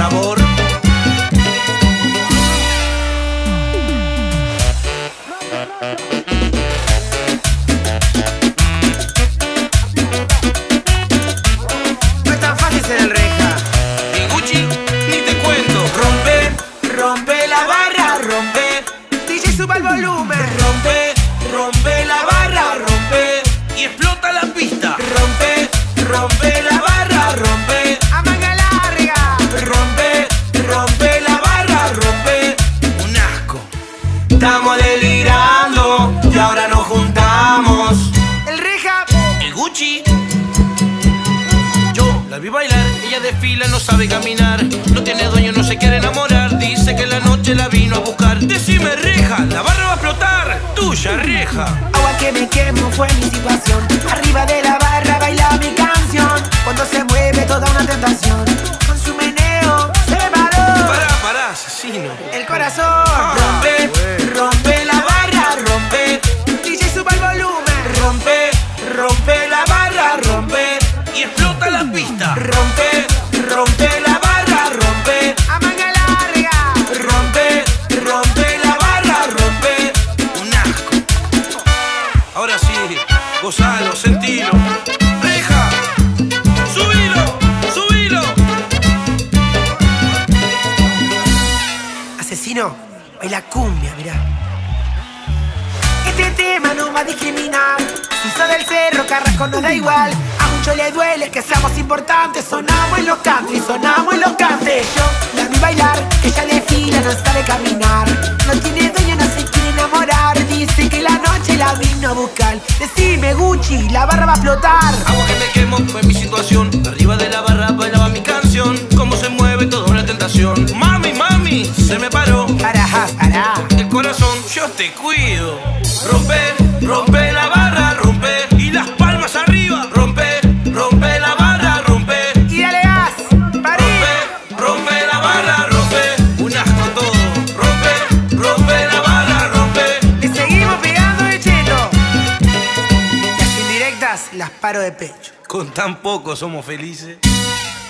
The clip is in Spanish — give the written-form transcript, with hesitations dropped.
sabor. No es tan fácil ser el reja. Y Gucci, ni te cuento. Rompe, rompe la barra, rompe. DJ suba el volumen. Rompe, rompe la barra, rompe. Y explota la pista. Rompe, rompe la barra, rompe. A manga larga. Rompe, rompe la barra, rompe. Un asco. Estamos delirando y ahora nos juntamos. El reja. El Gucci. Yo la vi bailar, ella desfila, no sabe caminar. No tiene dueño, no se quiere enamorar. Dice que la noche la vino a buscar. Decime, reja, la barra va a explotar. Tuya, reja. Agua que me quemo fue mi situación. Arriba de la barra baila mi canción. Cuando se mueve toda una tentación. Con su meneo se paró. Pará, asesino. El corazón. Rompe, rompe la barra, rompe. DJ suba el volumen. Rompe, rompe la barra, rompe. Y explota la pista. Rompe, rompe la barra, rompe. A manga larga. Rompe, rompe la barra, rompe. Un asco. Ahora sí, gozalo, sentilo. Reja, subilo, subilo. Asesino, baila cumbia, mirá. Este tema no va a discriminar. Si sos del cerro, Carrasco nos da igual. A muchos le duele que seamos importantes. Sonamos en los country, sonamos en los cantes. Yo la vi bailar, ella desfila, no sabe caminar. No tiene dueño, no se quiere enamorar. Dice que la noche la vino a buscar. Decime, Gucci, la barra va a explotar. Agua que me quemo fue mi situación. Arriba de la barra bailaba mi canción. Cómo se mueve toda una tentación. Mami, mami, se me paró Pará. el corazón. Yo te cuido. Rompe, rompe la barra, rompe. Y las palmas arriba. Rompe, rompe la barra, rompe. Y dale gas, parí. Rompe, rompe la barra, rompe. Un asco todo. Rompe, rompe la barra, rompe. Le seguimos pegando de cheto. Las indirectas las paro de pecho. Con tan poco somos felices.